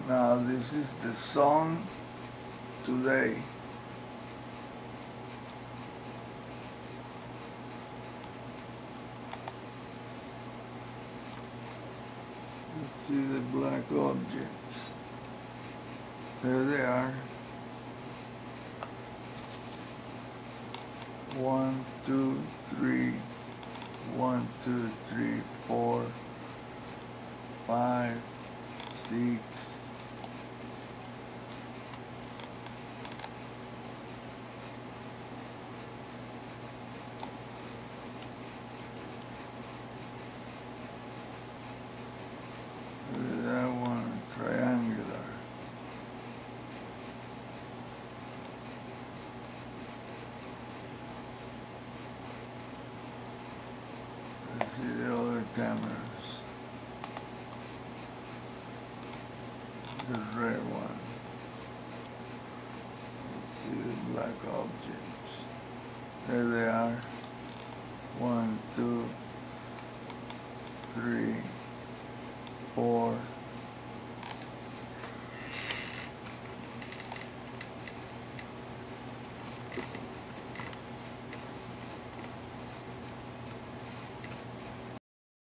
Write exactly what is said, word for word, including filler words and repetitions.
Now this is the sun today. Let's see the black objects. There they are. One, two, three. One, two, three, four, five, six. Look at that one, triangular. Let's see the other cameras. The red one. Let's see the black objects. There they are. One, two, three, four.